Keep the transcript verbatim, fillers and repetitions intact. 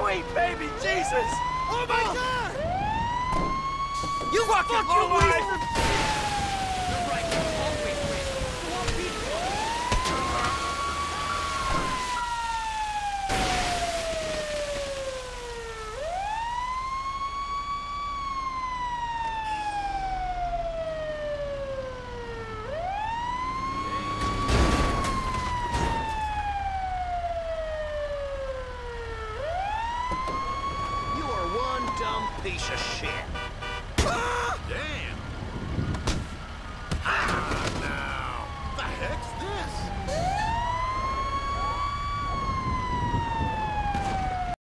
sweet baby Jesus! Oh my God! You fucking Fuck low you, life! Weaver! You're right, always win. Go on, people. You are one dumb piece of shit. Ah!